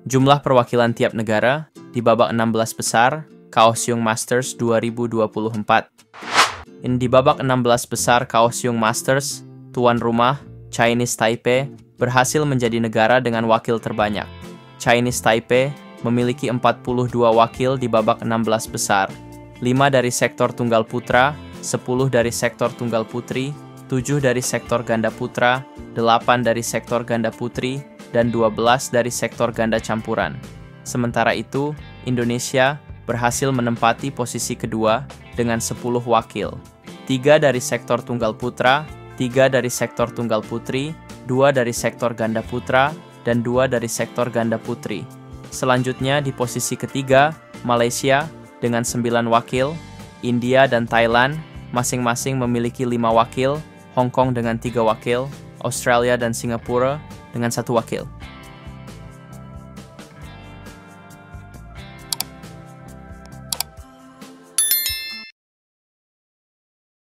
Jumlah perwakilan tiap negara di babak 16 besar Kaohsiung Masters 2024. Di babak 16 besar Kaohsiung Masters, tuan rumah Chinese Taipei berhasil menjadi negara dengan wakil terbanyak. Chinese Taipei memiliki 42 wakil di babak 16 besar, 5 dari sektor tunggal putra, 10 dari sektor tunggal putri, 7 dari sektor ganda putra, 8 dari sektor ganda putri, dan 12 dari sektor ganda campuran. Sementara itu, Indonesia berhasil menempati posisi kedua dengan 10 wakil. 3 dari sektor tunggal putra, 3 dari sektor tunggal putri, 2 dari sektor ganda putra, dan 2 dari sektor ganda putri. Selanjutnya di posisi ketiga, Malaysia dengan 9 wakil, India dan Thailand masing-masing memiliki 5 wakil, Hong Kong dengan 3 wakil, Australia dan Singapura dengan 1 wakil.